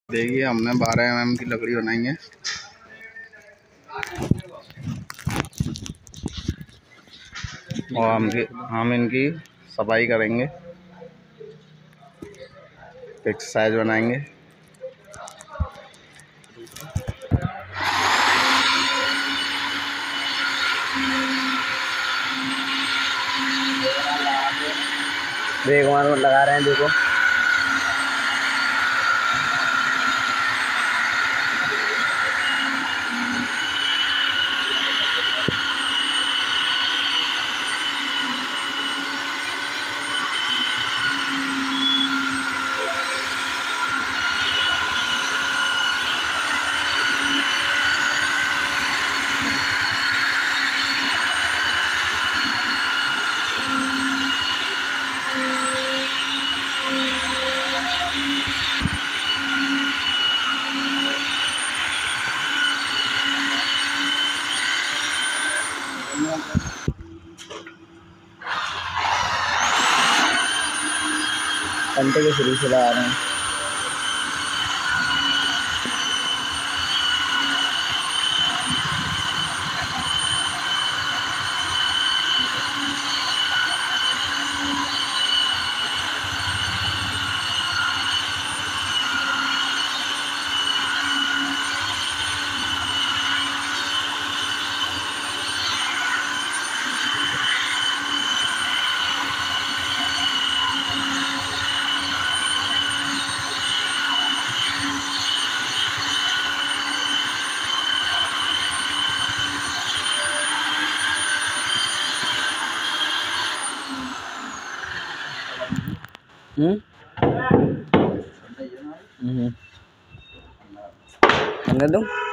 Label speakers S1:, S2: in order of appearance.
S1: देखिए हमने 12 mm की लकड़ी बनाई है। और हम इनकी सफाई करेंगे, फिक्स साइज बनाएंगे।
S2: ब्रेक मार लगा रहे हैं, देखो घंटे के शुरू से लगा रहे हैं। अंदर दूँ।